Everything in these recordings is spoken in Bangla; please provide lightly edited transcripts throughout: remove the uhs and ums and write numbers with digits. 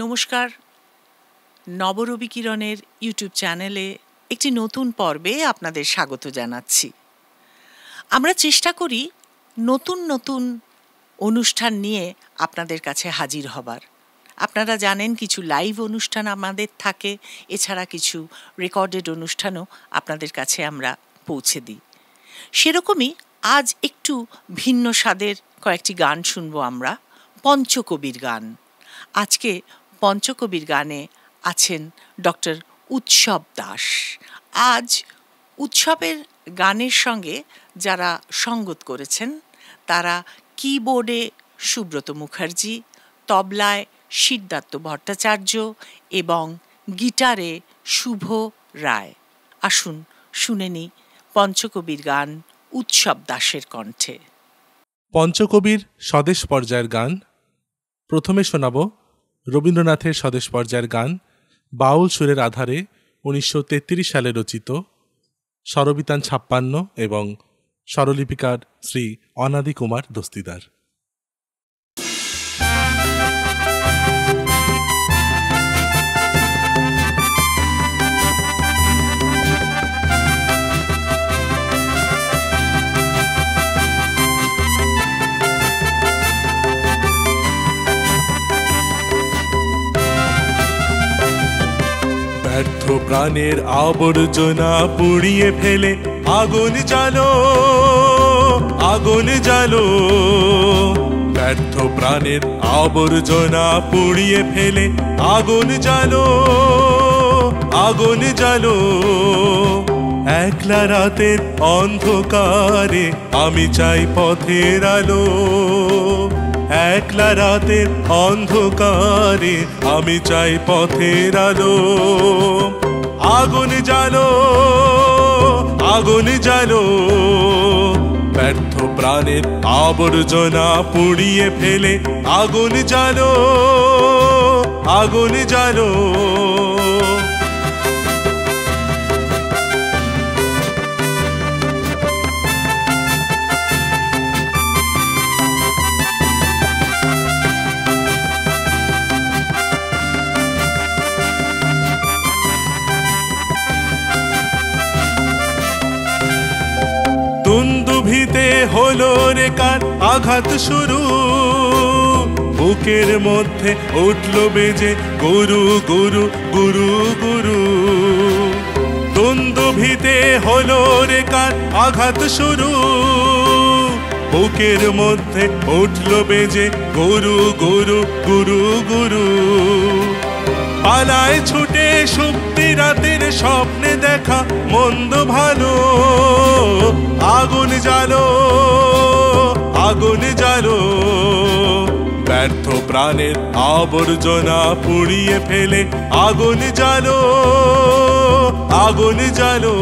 নমস্কার, নবরবি কিরণের ইউটিউব চ্যানেলে একটি নতুন পর্বে আপনাদের স্বাগত জানাচ্ছি। আমরা চেষ্টা করি নতুন নতুন অনুষ্ঠান নিয়ে আপনাদের কাছে হাজির হবার। আপনারা জানেন কিছু লাইভ অনুষ্ঠান আমাদের থাকে, এছাড়া কিছু রেকর্ডেড অনুষ্ঠানও আপনাদের কাছে আমরা পৌঁছে দিই। সেরকমই আজ একটু ভিন্ন স্বাদের কয়েকটি গান শুনবো আমরা, পঞ্চকবির গান। আজকে পঞ্চকবির গানে আছেন ডক্টর উৎসব দাস। আজ উৎসবের গানের সঙ্গে যারা সঙ্গত করেছেন তারা কিবোর্ডে সুব্রত মুখার্জি, তবলায় সিদ্ধার্থ ভট্টাচার্য এবং গিটারে শুভ রায়। আসুন শুনে নিই পঞ্চকবির গান উৎসব দাসের কণ্ঠে। পঞ্চকবির স্বদেশ পর্যায়ের গান। প্রথমে শোনাব রবীন্দ্রনাথের স্বদেশ পর্যায়ের গান বাউল সুরের আধারে 1933 সালে রচিত, স্বরবিতান 56 এবং স্বরলিপিকার শ্রী অনাদি কুমার দস্তিদার। ব্যর্থ প্রাণের আবর্জনা পুড়িয়ে ফেলে আগুন জ্বালো, আগুন জ্বালো। ব্যর্থ প্রাণের আবর্জনা পুড়িয়ে ফেলে আগুন জ্বালো, আগুন জ্বালো। একলা রাতের অন্ধকারে আমি চাই পথের আলো, একলা রাতের অন্ধকারে আমি চাই পথের আলো। আগুন জ্বালো, আগুন জ্বালো। ব্যর্থ প্রাণের আবর্জনা পুড়িয়ে ফেলে আগুন জ্বালো, আগুন জ্বালো। দুন্দুভিতে হলো রে কার আঘাত শুরু, বুকের মধ্যে উঠল বেজে গুরু গুরু গুরু গুরু। দুন্দুভিতে হলো রে কার আঘাত শুরু, বুকের মধ্যে উঠল বেজে গুরু গুরু গুরু গুরু। পালায় ছুটে সুপ্তি রাতের স্বপ্নে দেখা মন্দ ভালো, আগুন জ্বালো, আগুন জ্বালো। ব্যর্থ প্রাণের আবর্জনা পুড়িয়ে ফেলে আগুন জ্বালো, আগুন জ্বালো।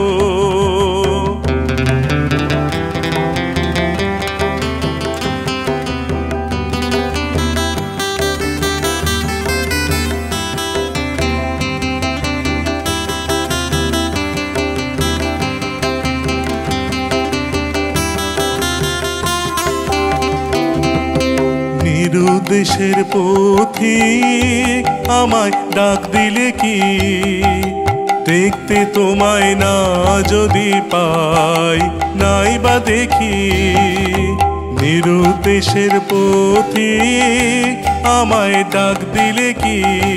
নিরুদ্দেশের পথিক আমায় ডাক দিলে কি, দেখতে তোমায় না যদি পাই নাই বা দেখি। নিরুদ্দেশের পথিক আমায় ডাক দিলে কি,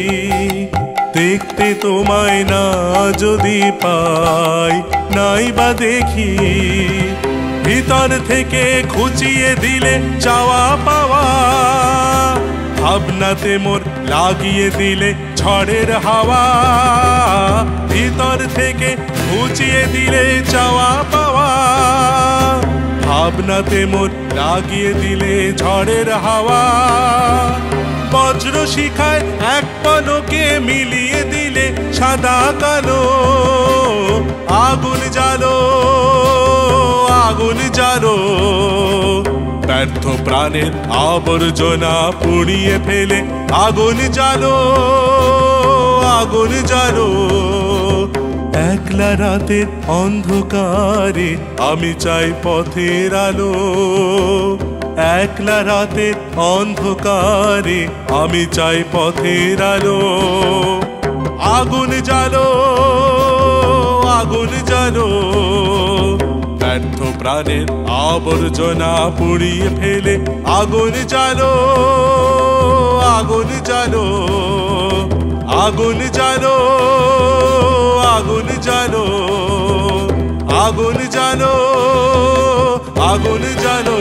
দেখতে তোমায় না যদি পাই নাই বা দেখি। ভিতর থেকে খুঁচিয়ে দিলে চাওয়া পাওয়া, ভাবনাতে মোর লাগিয়ে দিলে ঝড়ের হাওয়া। ভিতর থেকে খুঁচিয়ে দিলে চাওয়া পাওয়া, ভাবনাতে মোর লাগিয়ে দিলে ঝড়ের হাওয়া। বজ্র শিখায় এক পলকে মিলিয়ে দিলে সাদা কালো, আগুন জ্বালো, আগুন জ্বালো। ব্যর্থ প্রাণের আবর্জনা পুড়িয়ে ফেলে আগুন জ্বালো, আগুন জ্বালো। একলা রাতের অন্ধকারে আমি চাই পথের আলো, একলা রাতে অন্ধকারে আমি চাই পথের আলো। আগুন জ্বালো, আগুন জ্বালো, ব্যর্থ প্রাণের আবর্জনা পুড়িয়ে ফেলে আগুন জ্বালো, আগুন জ্বালো, আগুন জ্বালো, আগুন জ্বালো, আগুন জ্বালো, আগুন জ্বালো।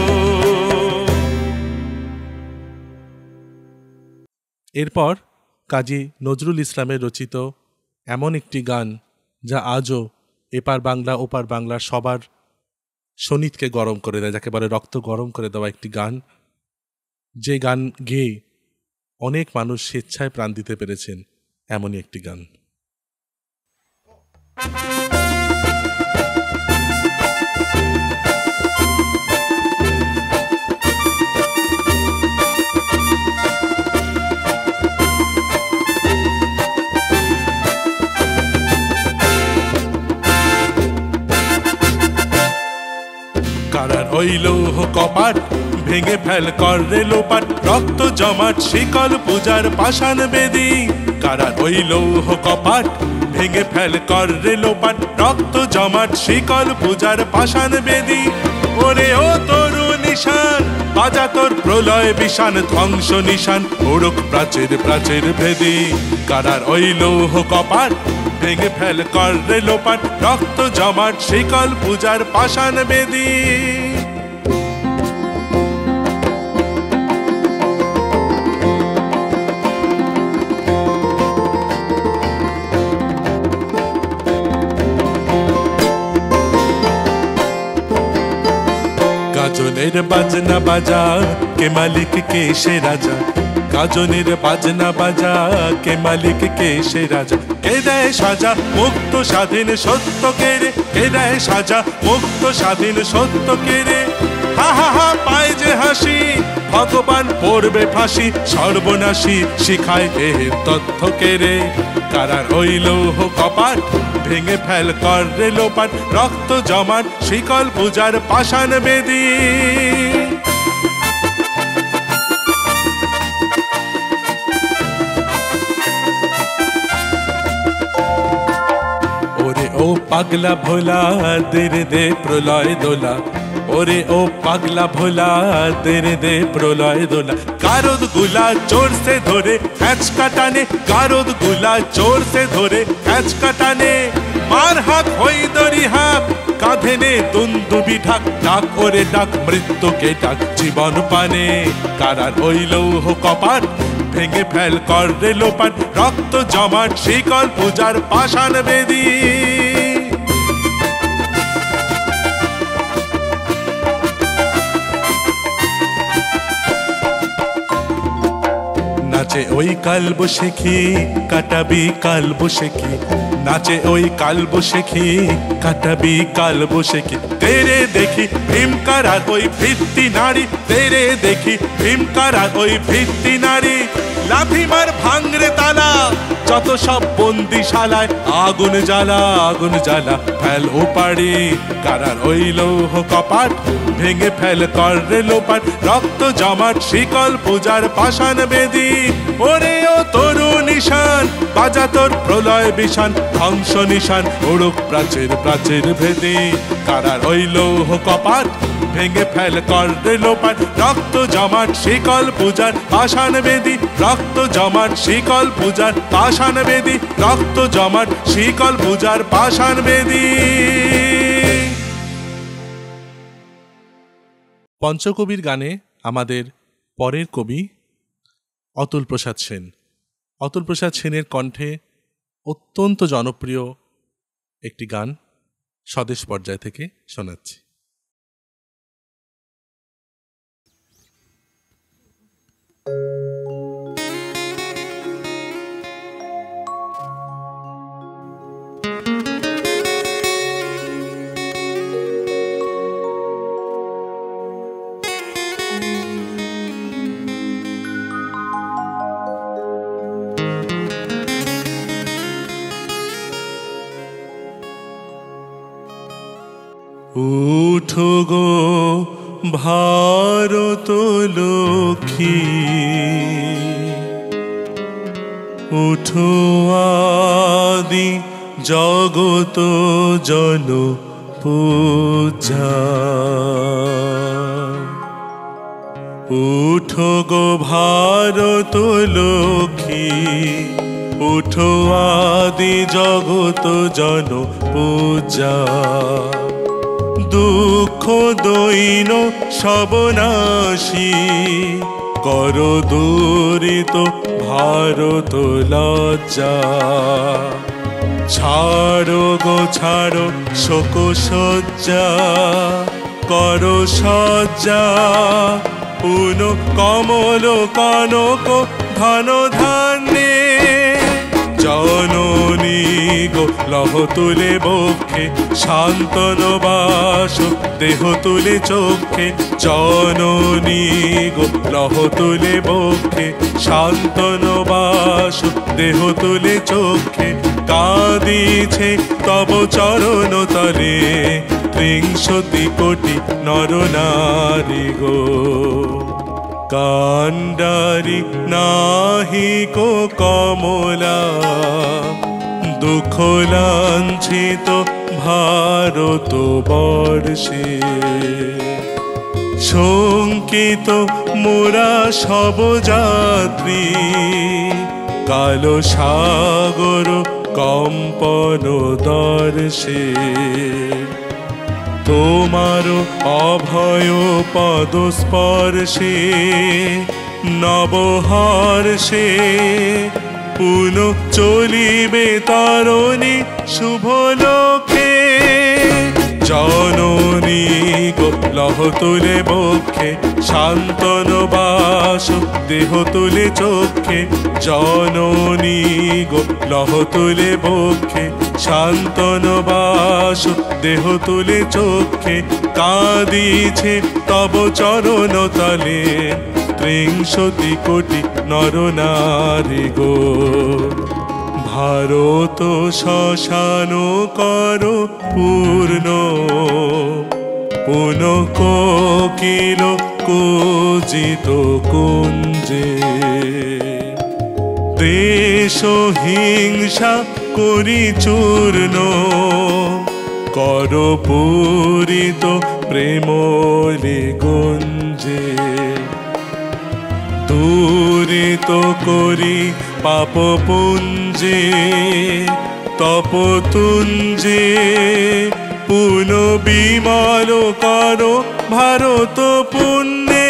এরপর কাজী নজরুল ইসলামের রচিত এমন একটি গান যা আজও এপার বাংলা ওপার বাংলার সবার শোনিতকে গরম করে দেয়, যাকে বলে রক্ত গরম করে দেওয়া একটি গান, যে গান গেয়ে অনেক মানুষ স্বেচ্ছায় প্রাণ দিতে পেরেছেন, এমনই একটি গান। কারার ওই লৌহ কপাট ভেঙে ফেল কর রে লোপাট, রক্ত জমাট শিকল পূজার পাষাণ বেদী। কারার ওই লৌহ কপাট ভেঙে ফেল কর রে লোপাট, রক্ত জমাট শিকল পূজার পাষাণ বেদী। ওরে ও তরু নিশান বাজা তোর প্রলয় বিশান, ধ্বংস নিশান ওড়ক প্রাচীর প্রাচীর ভেদী। কারার ওই লৌহ কপাট ভেঙে ফেল কর রে লোপাট, রক্ত জমাট শিকল পূজার পাষাণ বেদী। গাজনের বাজনা বাজা কে মালিক কে সে রাজা, গাজনের বাজনা বাজা কে মালিক কে সে রাজা। কে দেয় সাজা মুক্ত স্বাধীন সত্য কেড়ে, কে দেয় সাজা মুক্ত স্বাধীন সত্য কেড়ে। হা হা হা পায় যে হাসি ভগবান পড়বে ফাঁসি, সর্বনাশী শিখায় দেহের তথ্য কেড়ে। কারার ওই লৌহ কপাট ভেঙে ফেল কর রে লোপাট, রক্ত জমাট শিকল পূজার পাষাণ বেদী। ওরে ও পাগলা ভোলা দের দে প্রলয় দোলা, ওরে ও পাগলা ভোলা দের দে প্রলয় দোলা। গারদ গুলা চোর সে ধরে হ্যাঁচকা টানে, গারদ গুলা চোর সে ধরে হ্যাঁচকা টানে। মার হাত হই দড়ি হাত কাঁধে নে দুন্দুবি ঢাক, ডাক ওরে ডাক মৃত্যুকে ডাক জীবন পানে। কারার ওই লৌহ কপাট ভেঙে ফেল কর রে লোপাট, রক্ত জমাট শিকল পূজার পাষাণ বেদী। নাচে ওই কাল বসেখি কাটাবি কাল বসেখি, নাচে ওই কাল বসেখি কাটাবি কাল বসেখি। তেরে দেখি ভীমকার আর ওই ভিত্তি নারী, তেরে দেখি ভীমকার আর ওই ভিত্তি নারী। লাথিমার ভাঙরে তালা যত সব বন্দিশালায়, আগুন জ্বালা আগুন জ্বালা ফেল ওপাড়ি। কারার ওই লৌহ কপাট ভেঙে ফেল কর রে লোপাট, রক্ত জমাট শিকল পূজার পাষাণ বেদী। ওরে ও তরু নিশান বাজা তোর প্রলয় বিশান, ধ্বংস নিশান ওড়ক প্রাচীর প্রাচীর ভেদী। কারার ওই লৌহ কপাট ভেঙে ফেল কর রে লোপাট, রক্ত জমাট শিকল পূজার পাষাণ বেদী। রক্ত জমাট শিকল পূজার পাষাণ বেদী, রক্ত জমাট শিকল পূজার পাষাণ বেদী। পঞ্চকবির গানে আমাদের পরের কবি অতুল প্রসাদ সেন। অতুল প্রসাদ সেনের কণ্ঠে অত্যন্ত জনপ্রিয় একটি গান স্বদেশ পর্যায় থেকে শোনাচ্ছি। উঠো গো ভারত লক্ষ্মী উঠো আদি জগত জন পূজা উঠো গো ভারত লক্ষ্মী উঠো আদি জগত জন পূজা দুঃখ দৈন সবনাশী কর দূরিত ভারত লজ্জা ছাড়ো গো ছাড়ো শোক সজ্জা কর সজ্জা পুন কমল কনক ধন ধান্যে জননী গো লহ তুলে বক্ষে শান্তন বাস দেহ তুলে চোখে জননী গো লহ তুলে বক্ষে শান্তন বাস দেহ তুলে চোখে কাঁদিছে তব চরণ তলে ত্রিংশতি কোটি নর নারী গো কান্ডারি নাহিক কমলা দুঃখ লাঞ্ছিত ভারত বর্ষে শঙ্কিত মোরা সব যাত্রী কালো সাগর কম্পন দর্শে তোমার অভয় পদস্পর্শে নবহর্ষে পুন চলিবে তরণী শুভ লোকে জননী গো লহ তুলে বক্ষে শান্তন বাস দেহ তুলে চোখে জননী গো লহ তুলে বক্ষে শান্তন বাস দেহ তুলে চোখে কাঁদিছে তব চরণ তলে ত্রিংশতি কোটি নর নারী গো ভারত শ্মশান কর পূর্ণ পুন কোকিল কোজিত কুঞ্জে দেশ হিংসা করি চূর্ণ কর পূরিত প্রেমলে গুঞ্জে দূরিত করি পাপ পুঞ্জে তপতুঞ্জে পুন বিমল কর ভারত পুণ্যে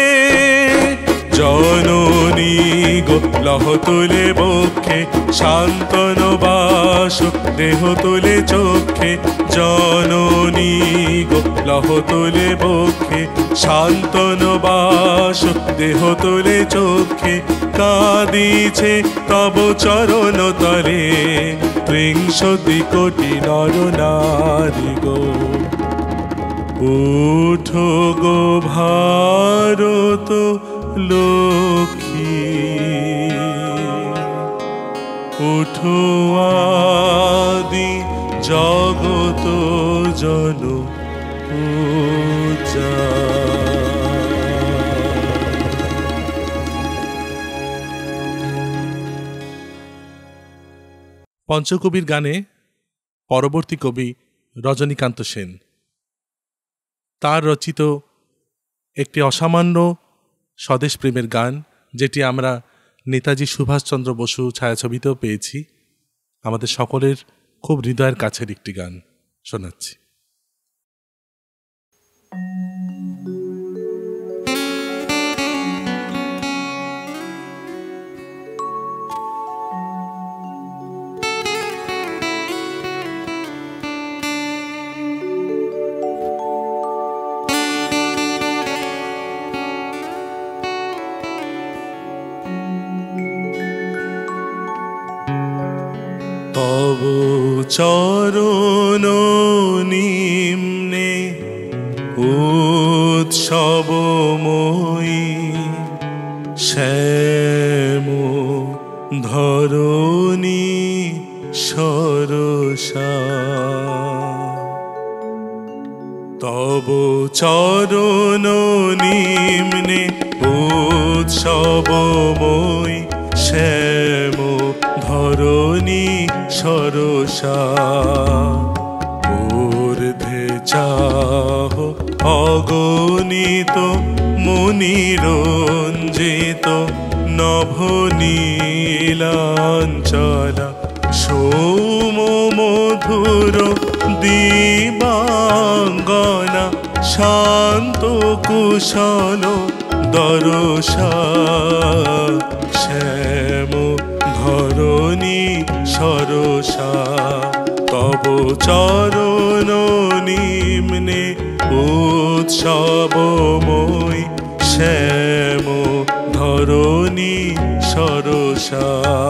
জননী গো লহ তুলে বক্ষে শান্তন বাস দেহ তুলে চোখে জননী গো লহ তুলে বক্ষে শান্তন বাস দেহ তুলে চোখে কাঁদিছে তব চরণ তলে ত্রিংশতি কোটি নর নারী গো উঠো গো ভারত লক্ষ্মী উঠো আদি জগত জন পূজা পঞ্চকবির গানে পরবর্তী কবি রজনীকান্ত সেন। তার রচিত একটি অসামান্য স্বদেশ প্রেমের গান, যেটি আমরা নেতাজি সুভাষচন্দ্র বসু ছায়াছবিতেও পেয়েছি। আমাদের সকলের খুব হৃদয়ের কাছের একটি গান শোনাচ্ছি। তব চরণ নিম্নে উৎসবময়ী শ্যাম ধরণী সরসা তব চরণ নিম্নে উৎসবময় শ্যাম ধরণী সরসা ঊর্ধ্বে চাহ অগণিত মুনিরঞ্জিত নভনীলাঞ্চলা সৌম মধুর দিবাঙ্গনা শান্ত কুশল দরসা শ্যাম ধরণী সরসা তব চরণ নিম্নে উৎসবময় শ্যাম ধরণী সরসা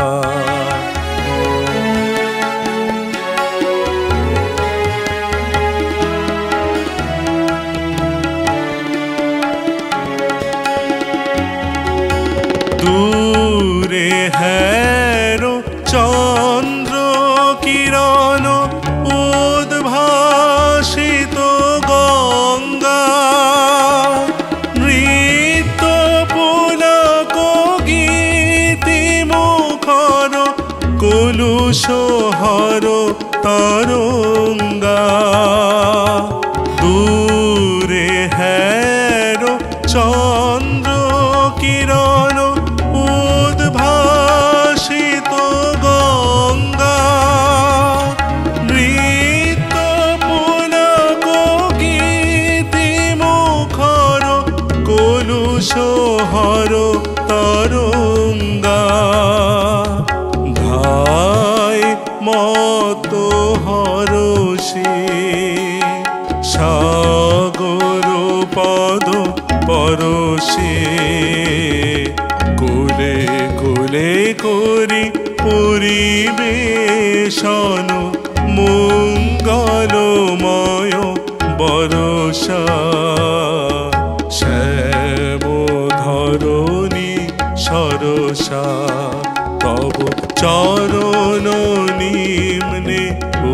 দূরে হেরো চন্দ্র কিরণ উদ্ভাসিত গঙ্গা নৃত্য পুলক গীতি মুখর কলুষহর তরঙ্গা দূরে হেরো চন্দ্র কিরণ উদ্ভাসিত গঙ্গা নৃত্য পুলক গীতি মুখর কলুষহর তরঙ্গা ধায় মত হরষে সাগর পদ পরশে কুলে কুলে করি পরিবেশন মঙ্গলময় বরষা শ্যাম ধরণী সরসা তব চরণ নিম্নে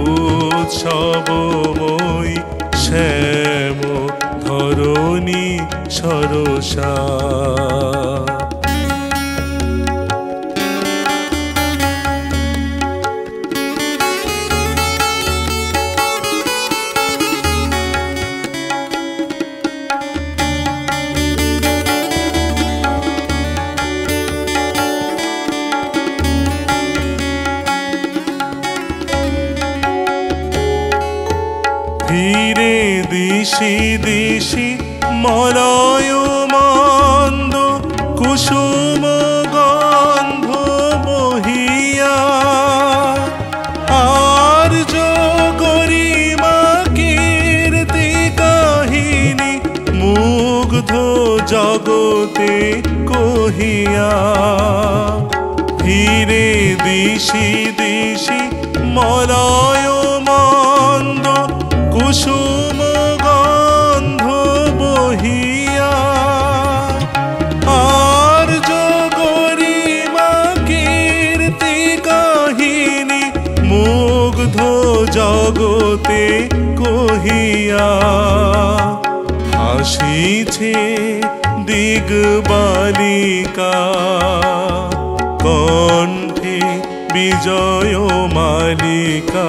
উৎসবময় শ্যাম ধরণী সরসা ধীরে দিশি দিশি মলয় মন্দ কুসুম গন্ধ বহিয়া আর্য গরিমা কীর্তি কাহিনী মুগ্ধ জগতে কহিয়া ধীরে দিশি দিশি মলয় মন্দ কুসুম গন্ধ বহিয়া আর্য গরিমা কীর্তি কাহিনী মুগ্ধ জগতে কহিয়া হাসিছে দিগবালিকা কণ্ঠে বিজয় মালিকা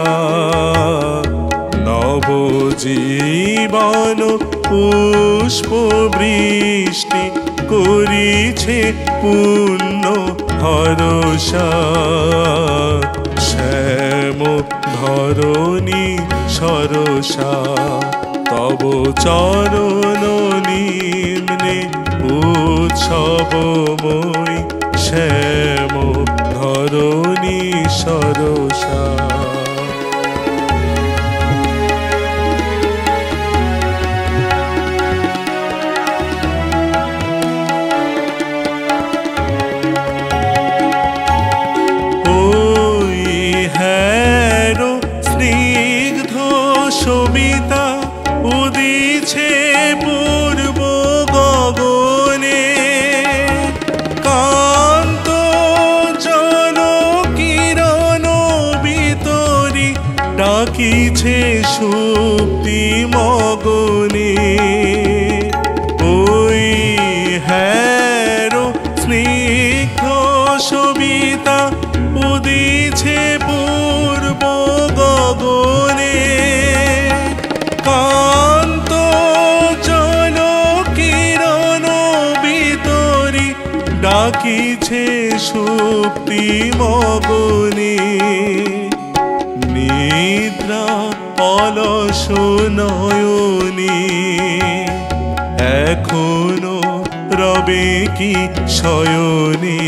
নবজীবন পুষ্প বৃষ্টি করিছে পুণ্য হরষা শ্যাম ধরণী সরসা তব চরণ নিম্নে উৎসবময় শ্যাম ধরণী সরসা সবিতা উদিছে পূর্ব গগনে কান্ত জন কিরণ বিত ডাকিছে সুপ্তি মগনে, নিদ্রা অলস নয়নে, এখনো রবে কি শয়নে?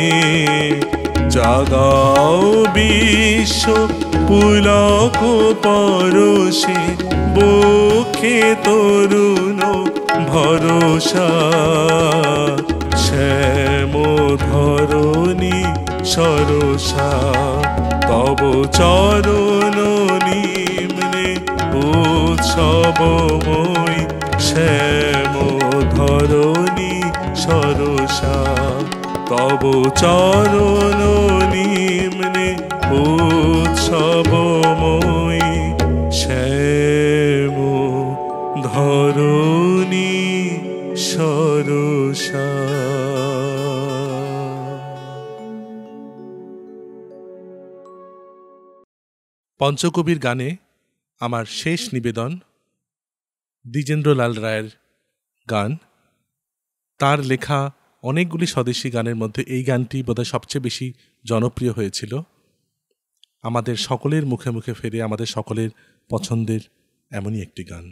জাগাও বিশ্ব পুলক পরশে, বক্ষে তরুণ ভরসা। শ্যাম ধরণী সরসা, তব চরণ নিম্নে উৎসবময়। শ্যাম ধরণী সরসা, তব চরণ নিম্নে উৎসবময়। শ্যাম ধরণী সরসা। পঞ্চকবির গানে আমার শেষ নিবেদন দ্বিজেন্দ্রলাল রায়ের গান। তার লেখা অনেকগুলি স্বদেশী গানের মধ্যে এই গানটি বোধহয় সবচেয়ে বেশি জনপ্রিয় হয়েছিল। আমাদের সকলের মুখে মুখে ফেরে আমাদের সকলের পছন্দের এমনই একটি গান।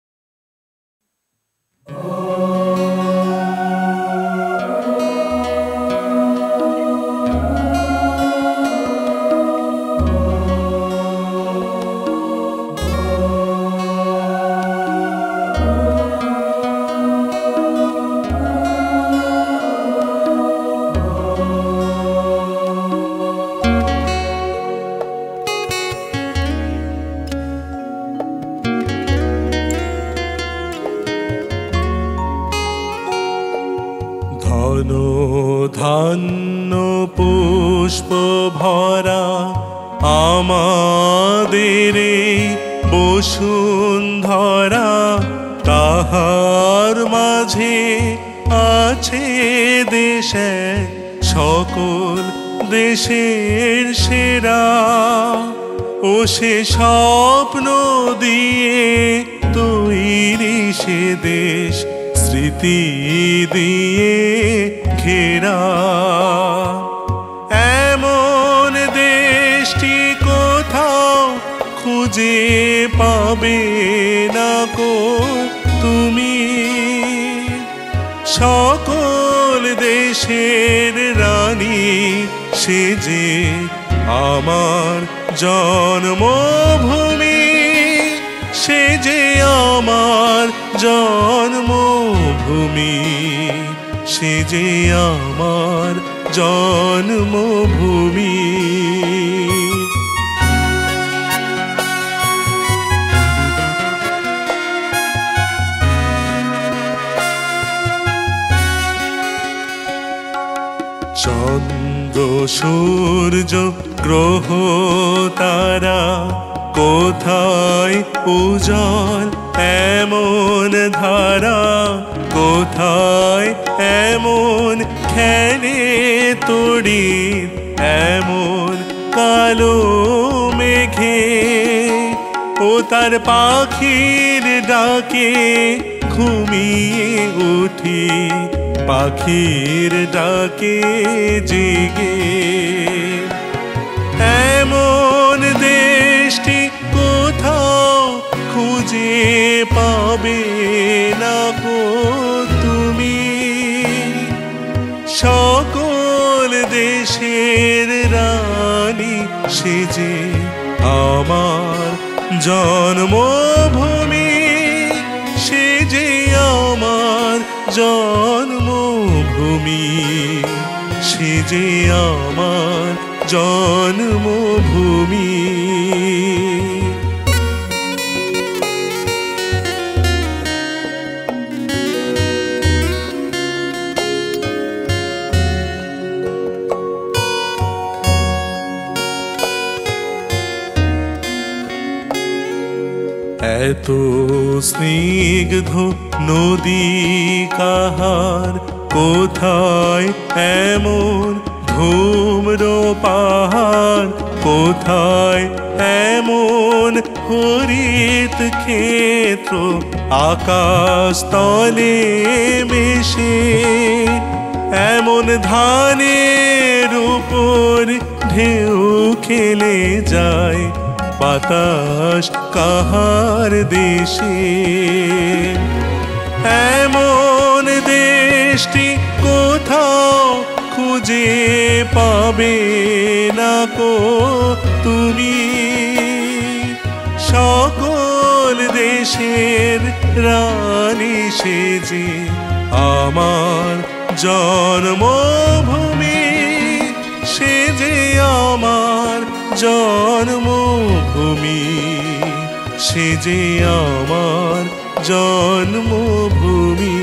ধান্য পুষ্প ভরা আমাদের বসুন্ধরা, তাহার মাঝে আছে দেশে সকল দেশের সেরা। ও সে স্বপ্ন দিয়ে তৈরি সে দেশ, স্মৃতি দিয়ে ঘেরা। এমন দেশটি কোথাও খুঁজে পাবে না কো তুমি। সকল দেশের রানী সে যে আমার জন্মভূমি, সে যে আমার জন্মভূমি, সে যে আমার জন্মভূমি। চন্দ্র সূর্য গ্রহ তারা কোথায় উজ্জ্বল এমন ধারা, কোথায় এমন খেলে তড়িৎ এমন কালো মেঘে। ও তার পাখির ডাকে ঘুমিয়ে উঠি, পাখির ডাকে জেগে। এমন দেশটি কোথাও খুঁজে পাবে না গো তুমি। সকল দেশের রানী সে যে আমার জন্মভূমি, সে যে আমার জন্মভূমি, সে যে আমার জন্মভূমি। এত স্নিগ্ধ নদী কাহার, কোথায় এমন ধূম্র পাহাড়, কোথায় এমন হরিত ক্ষেত্র আকাশ তলে মিশে। এমন ধানের উপর ঢেউ খেলে যায় বাতাস কাহার দেশে। এমন দেশটি কোথাও খুঁজে পাবে না কো তুমি। সকল দেশের রানী সেজে আমার জন্মভূমি, সেজে আমার জন্মভূমি, সেজে আমার জন্মভূমি।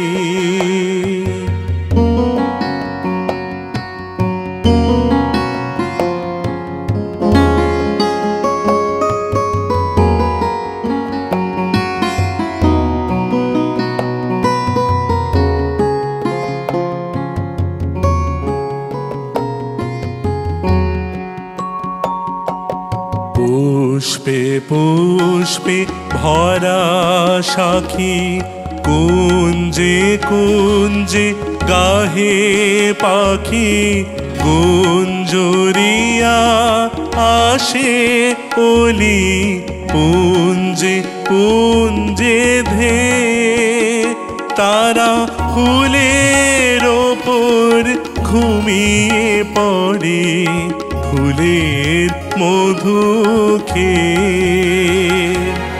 পুষ্পে পুষ্পে ভরা সাখী, কুঞ্জে কুঞ্জে গাহে পাখি, গুঞ্জরিয়া আসে ওলি, পুঞ্জে পুঞ্জে ধে তারা ফুলের ওপর ঘুমিয়ে পড়ে, ফুলের মধু খেয়ে।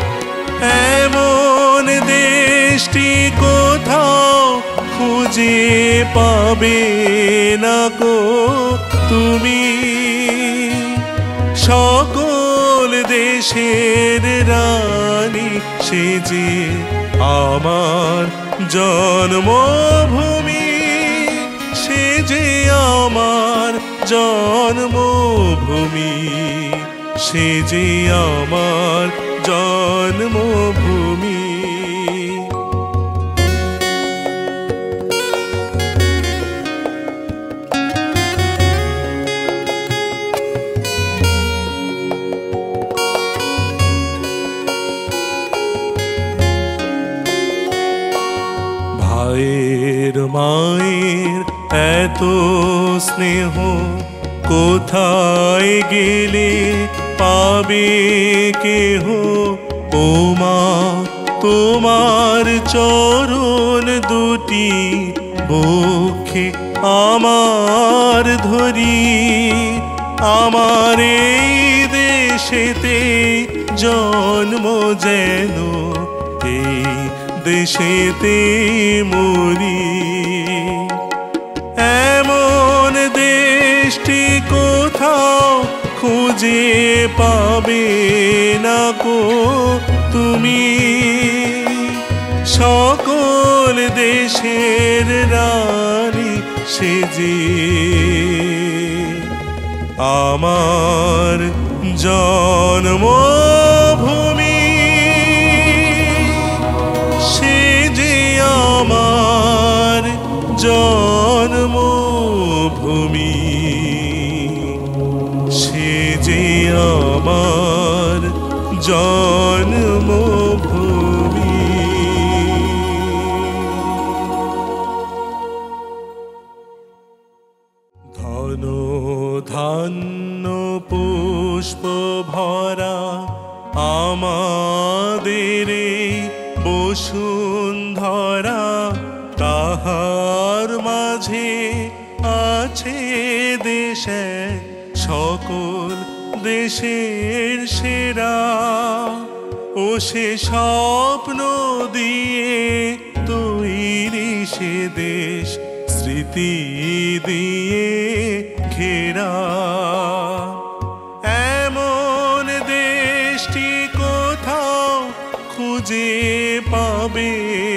এমন দেশটি কোথাও খুঁজে পাবে না কো তুমি। সকল দেশের রানী সেজে আমার জন্মভূমি, সেজে আমার জন্মভূমি, সেজে আমার জন্মভূমি। ভাইয়ের মায়ের এত স্নেহ কোথায় গেলে পাবে কেহ। ও মা তোমার চরণ দুটি বক্ষে আমার ধরি, আমার এই দেশেতে জন্ম যেন এই দেশেতে মরি। এমন দেশটি কোথাও খুঁজে পাবে না কো তুমি। সকল দেশের রানী সেজে আমার জন্মভূমি, সেজে আমার জন্মভূমি, সেজে আমার জন্মভূমি। ধন ধান্য পুষ্প ভরা আমাদের বসুন্ধরা, তাহার মাঝে আছে দেশে সকল দেশের সেরা। ও সে স্বপ্ন দিয়ে তৈরি সে দেশ, স্মৃতি দিয়ে ঘেরা। এমন দেশটি কোথাও খুঁজে পাবে